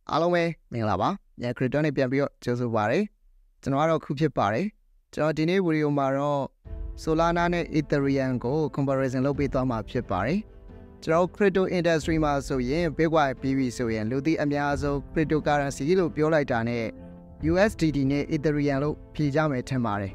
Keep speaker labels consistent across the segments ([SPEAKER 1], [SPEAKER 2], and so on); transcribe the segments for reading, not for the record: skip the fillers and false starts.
[SPEAKER 1] အားလုံးပဲမင်္ဂလာပါညခရစ်တော်နဲ့ပြန်ပြီးတော့ကြိုဆိုပါရစေကျွန်တော်ကတော့ခုဖြစ်ပါတယ်ကျွန်တော်ဒီနေ့ဗီဒီယိုမှာတော့ Solana နဲ့ Ethereum ကို comparison လုပ်ပေးသွားမှာဖြစ်ပါတယ်ကျွန်တော် crypto industry မှာဆိုရင် Bitcoin ပြီးပြီဆိုရင်လူသိအများဆုံး cryptocurrency လို့ပြောလိုက်တာနဲ့ USDT နဲ့ Ethereum လို့ဖြေကြမယ်ထင်ပါတယ်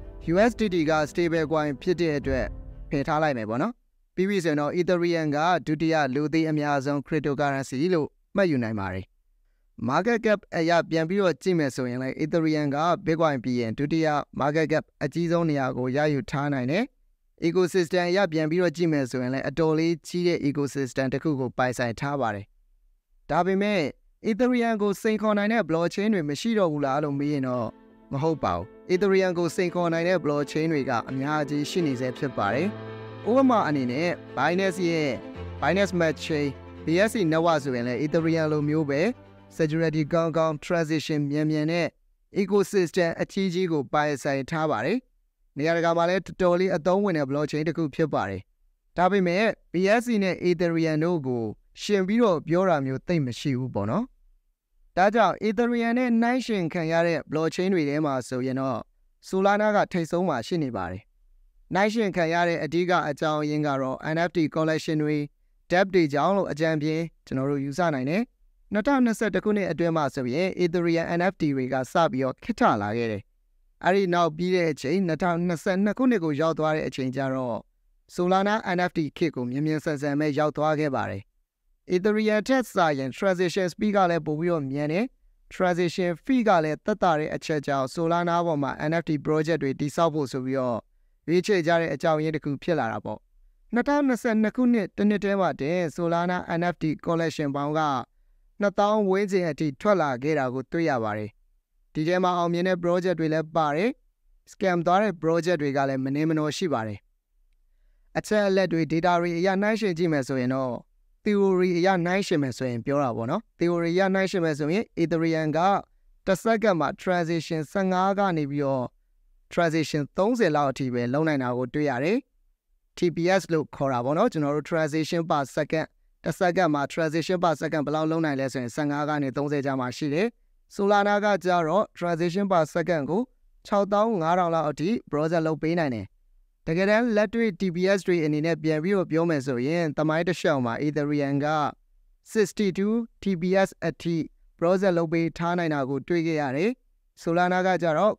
[SPEAKER 1] USDT က stable coin ဖြစ်တဲ့အတွက်ဖယ်ထားလိုက်မယ်ပေါ့နော်ပြီးပြီဆိုရင်တော့ Ethereum ကဒုတိယလူသိအများဆုံး cryptocurrency လို့မှတ်ယူနိုင်ပါတယ် market cap အရာပြန်ပြီးတော့ကြည့်မယ်ဆိုရင်လည်း Ethereum က Bitcoin ပြီးရင်ဒုတိယ market cap အကြီးဆုံးနေရာကိုရယူထားနိုင်တယ် ecosystem အရာပြန်ပြီးတော့ကြည့်မယ်ဆိုရင်လည်းအတော်လေးကြီးတဲ့ ecosystem တစ်ခုကိုပိုင်ဆိုင်ထားပါတယ်ဒါပေမဲ့ Ethereum ကိုစိန်ခေါ်နိုင်တဲ့ blockchain တွေမရှိတော့ဘူးလားလို့မေးရင်တော့မဟုတ်ပါဘူး Ethereum ကိုစိန်ခေါ်နိုင်တဲ့ blockchain တွေကအများကြီးရှိနေစေဖြစ်ပါတယ်ဥပမာအနေနဲ့ Binance ရဲ့ Binance Smart Chain BSC network ဆိုရင်လည်း Ethereum လိုမျိုးပဲ security ကောင်းကောင်း transition မြန်နဲ့ ecosystem အကြီးကြီးကိုပိုင်ဆိုင်ထားပါတယ်နေရာတကာမှာလည်းတော်တော်လေးအသုံးဝင်တဲ့ blockchain တစ်ခုဖြစ်ပါတယ်ဒါပေမဲ့ BSC နဲ့ Ethereum တို့ကိုရှင်ပြီးတော့ပြောတာမျိုးသိမရှိဘူးပေါ့နော်ဒါကြောင့် Ethereum နဲ့နှိုင်းယှဉ်ခံရတဲ့ blockchain တွေထဲမှာဆိုရင်တော့ Solana ကထိပ်ဆုံးမှာရှိနေပါတယ်နှိုင်းယှဉ်ခံရတဲ့အဓိကအကြောင်းရင်းကတော့ NFT collection တွေ DApp တွေကြောင့်လို့အကြံပြင်းကျွန်တော်တို့ယူဆနိုင်တယ်2021ခုနှစ်အတွင်းမှာဆိုရင် Ethereum NFT တွေကစပြီးတော့ခစ်ထလာခဲ့တယ်အဲဒီနောက်ပြီးတဲ့အချိန်2022ခုနှစ်ကိုရောက်သွားတဲ့အချိန်ကျတော့ Solana NFT ခေတ်ကိုမြင်မြင်ဆန်ဆန်ပဲရောက်သွားခဲ့ပါတယ် Ethereum ထက်စာရင် transaction speed ကလည်းပိုပြီးတော့မြန်တယ် transaction fee ကလည်းသက်သာတဲ့အချက်ကြောင့် Solana ပေါ်မှာ NFT project တွေတည်ဆောက်ဖို့ဆိုပြီးတော့ရွေးချယ်ကြတဲ့အကြောင်းရင်းတစ်ခုဖြစ်လာတာပေါ့2022ခုနှစ်တစ်နှစ်တည်းမှာတင် Solana NFT collection ပေါင်းက2000ဝန်းကျင်အထိထွက်လာခဲ့တာကိုတွေ့ရပါတယ်ဒီထဲမှာအောင်မြင်တဲ့ project တွေလည်းပါတယ် scam သွားတဲ့ project တွေကလည်းမနှင်းမနှောရှိပါတယ်အချက်အလက်တွေ data တွေအရနှိုင်းယှဉ်ကြည့်မယ်ဆိုရင်တော့ theory အရနှိုင်းယှဉ်မယ်ဆိုရင်ပြောတာပေါ့နော် theory အရနှိုင်းယှဉ်မယ်ဆိုရင် Ethereum ကတစ်စက္ကန့်မှာ transaction 15ကနေပြီးတော့ transaction 30လောက်အထိပဲလုံးနိုင်တာကိုတွေ့ရတယ် TPS လို့ခေါ်တာပေါ့နော်ကျွန်တော်တို့ transaction per second တစ်စက္ကန့်မှာ transaction per second ဘယ်လောက်လုံးနိုင်လဲဆိုရင်15ကနေ30ကြားမှာရှိတယ် Solana ကကြတော့ transaction per second ကို6500လောက်အထိ browser လုပ်ပေးနိုင်တယ်တကယ်တမ်းလက်တွေ့ TPS တွေအနေနဲ့ပြန်ပြီးတော့ပြောမယ်ဆိုရင်တမိုင်းတစ်လျှောက်မှာ Ethereum က62 TPS အထိ browser လုပ်ပေးထားနိုင်တာကိုတွေ့ခဲ့ရတယ် Solana ကကြတော့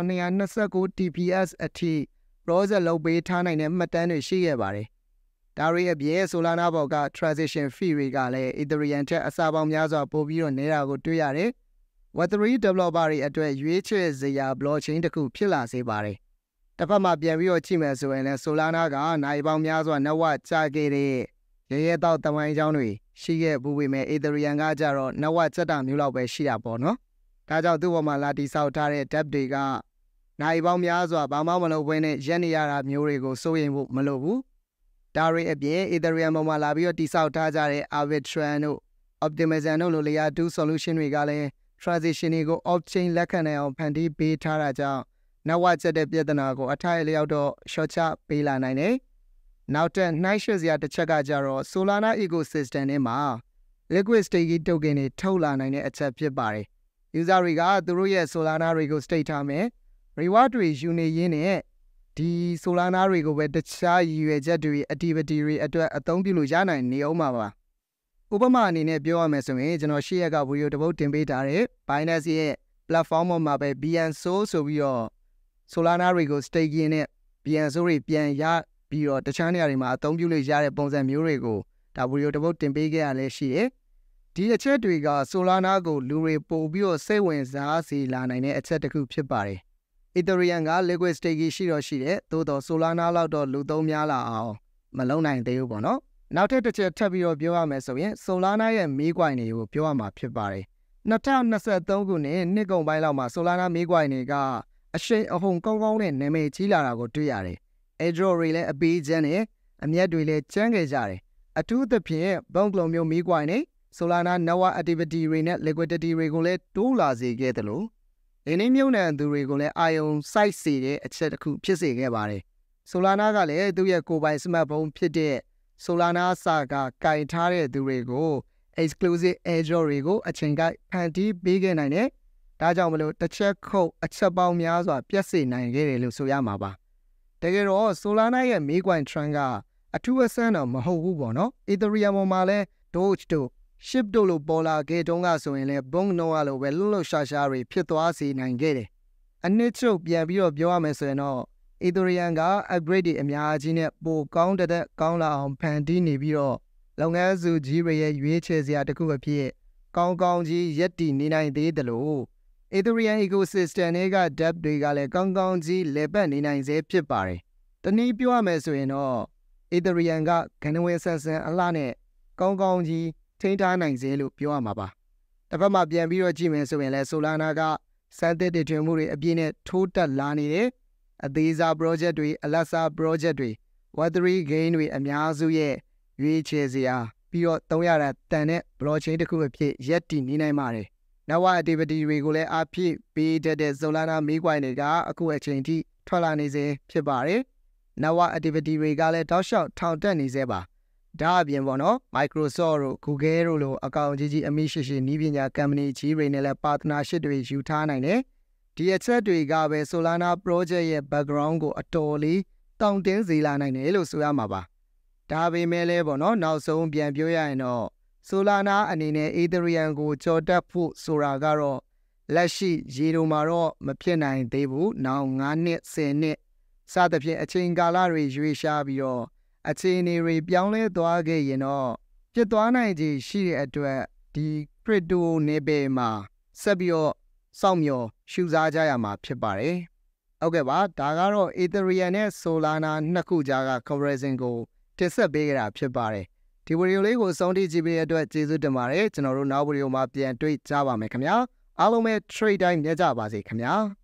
[SPEAKER 1] 9229 TPS အထိ browser လုပ်ပေးထားနိုင်တဲ့မှတ်တမ်းတွေရှိခဲ့ပါတယ်ဒါရီအပြင် Solana ဘောက်က transaction fee တွေကလည်း Ethereum ထက်အစားပေါင်းများစွာပိုပြီးတော့နေတာကိုတွေ့ရတယ် Web3 developer တွေအတွက်ရွေးချယ်စရာ blockchain တစ်ခုဖြစ်လာစေပါတယ်တစ်ဖက်မှာပြန်ပြီးတော့ကြည့်မယ်ဆိုရင်လည်း Solana ကနိုင်ပေါင်းများစွာနှဝချခဲ့တဲ့ရဲတောက်တဝိုင်းချောင်းတွေရှိခဲ့ဘူးပေမဲ့ Ethereum ကကြတော့နှဝချက်တာမျိုးလောက်ပဲရှိတာပေါ့နော်ဒါကြောင့်သူ့ပေါ်မှာလာတိဆောက်ထားတဲ့ DApp တွေကနိုင်ပေါင်းများစွာဘာမှမလုပ်ဘဲနဲ့ရက်နေရတာမျိုးတွေကိုစိုးရိမ်ဖို့မလိုဘူးဒါရီအပြင် Ethereum ပေါ်မှာလာပြီးတော့တိဆောက်ထားကြတဲ့ Arbitrum တို့ Optimism တို့လို Layer 2 solution တွေကလည်း transition တွေကို off-chain လက်ခံနိုင်အောင်ဖန်တီးပေးထားတာကြောင့်နောက်ချက်တဲ့ပြဿနာကိုအထိုက်အလျောက်တော့ short ချပေးလာနိုင်တယ်နောက်ထပ်နှိုင်းယှဉ်စရာတစ်ချက်ကကြတော့ Solana ecosystem ထဲမှာ liquid staking token တွေထုတ်လာနိုင်တဲ့အချက်ဖြစ်ပါတယ် user တွေကသူတို့ရဲ့ Solana တွေကို stake ထားမယ် reward တွေယူနေရင်းနဲ့ဒီ Solana တွေကိုပဲတခြားရည်ရွယ်ချက်တွေ activity တွေအတွက်အသုံးပြုလို့ရနိုင်နေအောင်ပါဥပမာအနေနဲ့ပြောရမယ်ဆိုရင်ကျွန်တော်ရှေ့ရက်ကဗီဒီယိုတစ်ပုဒ်တင်ပေးထားတဲ့ Binance ရဲ့ platform ပေါ်မှာပဲ Myan ဆိုပြီးတော့ Solana တွေကို staking နဲ့ Myan တွေပြန်ရပြီးတော့တခြားနေရာတွေမှာအသုံးပြုလို့ရတဲ့ပုံစံမျိုးတွေကိုဒါဗီဒီယိုတစ်ပုဒ်တင်ပေးခဲ့ရလဲရှိတယ်ဒီအချက်တွေက Solana ကိုလူတွေပို့ပြီးတော့စိတ်ဝင်စားစေလာနိုင်တဲ့အချက်တစ်ခုဖြစ်ပါတယ်Ethereum က liquid staking ရှိတော့ရှိတယ်သို့တော့ Solana လောက်တော့လူသုံးများလာအောင်မလုံးနိုင်သေးဘူးပေါ့နော်နောက်ထပ်တစ်ချက်ထပ်ပြီးတော့ပြောရမယ်ဆိုရင် Solana ရဲ့ meme coin တွေကိုပြောရမှာဖြစ်ပါတယ်2023ခုနှစ်ကုန်ပိုင်းလောက်မှာ Solana meme coin တွေကအရှိန်အဟုန်ကောင်းကောင်းနဲ့နာမည်ကြီးလာတာကိုတွေ့ရတယ် airdrop တွေလည်းအပေးချမ်းနဲ့အမြတ်တွေလည်းကျန်းခဲ့ကြတယ်အထူးသဖြင့် bonk လိုမျိုး meme coin တွေ Solana network activity တွေနဲ့ liquidity တွေကိုလည်းတိုးလာစေခဲ့တယ်လို့ဒီနေ့မြုံနှံသူတွေကိုလည်းအာယုံစိုက်စေတဲ့အချက်တစ်ခုဖြစ်စေခဲ့ပါတယ် Solana ကလည်းသူ့ရဲ့ကိုယ်ပိုင် smartphone ဖြစ်တဲ့ Solana စာကကင်ထားတဲ့သူတွေကို exclusive airdrop တွေကိုအချိန်ကိုက်ဖန်တီးပေးခဲ့နိုင်တယ်။ဒါကြောင့်မလို့တစ်ချက်ခုတ်အချက်ပေါင်းများစွာပြည့်စုံနိုင်ခဲ့တယ်လို့ဆိုရမှာပါ။တကယ်တော့ Solana ရဲ့ Myan trend ကအထူးအဆန်းတော့မဟုတ်ဘူးပေါ့နော်။ Ethereum ပေါ်မှာလည်း Doge တို့ Ship တို့လိုပေါ်လာခဲ့တုန်းကဆိုရင်လည်း Bong နှုန်းအလိုပဲလှုပ်ရှားရှားတွေဖြစ်သွားစေနိုင်ခဲ့တယ်။အနှစ်ချုပ်ပြန်ပြီးတော့ပြောရမယ်ဆိုရင်တော့ Ethereum က upgrade တွေအများကြီးနဲ့ပိုကောင်းတဲ့ကောင်းလာအောင်ဖန်တီးနေပြီးတော့လုပ်ငန်းစုကြီးတွေရဲ့ရွေးချယ်စရာတစ်ခုအဖြစ်ကောင်းကောင်းကြီးရက်တည်နေနိုင်သေးတယ်လို့ Ethereum ecosystem တွေက dev တွေကလည်းကောင်းကောင်းကြီးလည်ပတ်နေနိုင်စေဖြစ်ပါတယ်။တနည်းပြောရမယ်ဆိုရင်တော့ Ethereum ကကဏ္ဍဝင်ဆန်းဆန်းအလှနဲ့ကောင်းကောင်းကြီးထိန်းထားနိုင်စေလို့ပြောရမှာပါ။တစ်ဖက်မှာပြန်ပြီးတော့ကြည့်မယ်ဆိုရင်လည်း Solana ကစမ်းသစ်တည်ထွင်မှုတွေအပြည့်နဲ့ထိုးတက်လာနေတယ်။အသေးစား project တွေအလတ်စား project တွေ Web3 gain တွေအများစုရဲ့ရွေးချယ်စရာပြီးတော့သုံးရတာတန်တဲ့ blockchain တစ်ခုအဖြစ်ရက်တည်နေနိုင်ပါတယ်။ နောက် activity တွေကိုလည်းအဖြစ်ပေးတတ်တဲ့ Solana Myan တွေကအခုအချိန်ထိထွက်လာနေစေဖြစ်ပါတယ်။နောက် activity တွေကလည်းတောက်လျှောက်ထောင်တက်နေစေပါ။ဒါအပြင်ပေါ့နော် Microsoft တို့ Google တို့လိုအကောင့်ကြီးအမိရှိနည်းပညာ company ကြီးတွေနဲ့လည်း partnership တွေယူထားနိုင်တယ်။ဒီအချက်တွေကပဲ Solana project ရဲ့ background ကိုအတော်လေးတောင့်တင်းစေလာနိုင်တယ်လို့ဆိုရမှာပါ။ဒါပေမဲ့လည်းပေါ့နော်နောက်ဆုံးပြန်ပြောရရင်တော့ Solana အနေနဲ့ Ethereum ကိုကြော်တက်ဖို့ဆိုတာကတော့လက်ရှိရေတိုမှာတော့မဖြစ်နိုင်သေးဘူး။နောက်9နှစ်10နှစ်စသဖြင့်အချိန်ကာလတွေရွေးရှားပြီးတော့အခြေအနေတွေပြောင်းလဲသွားခဲ့ရင်တော့ဖြစ်သွားနိုင်ခြေရှိတဲ့အတွက်ဒီ crypto နယ်ပယ်မှာဆက်ပြီးတော့စောင့်မျှော်ရှုစားကြရမှာဖြစ်ပါတယ်။ဟုတ်ကဲ့ပါဒါကတော့ Ethereum နဲ့ Solana နှစ်ခုကြားက comparison ကိုတင်ဆက်ပေးခဲ့တာဖြစ်ပါတယ်။ဒီဗီဒီယိုလေးကိုစောင့်ကြည့်ကြည့်ပေးတဲ့အတွက်ကျေးဇူးတင်ပါတယ်။ကျွန်တော်တို့နောက်ဗီဒီယိုမှာပြန်တွေ့ကြပါမယ်ခင်ဗျာ။အားလုံးပဲ trade time ညကြပါစေခင်ဗျာ။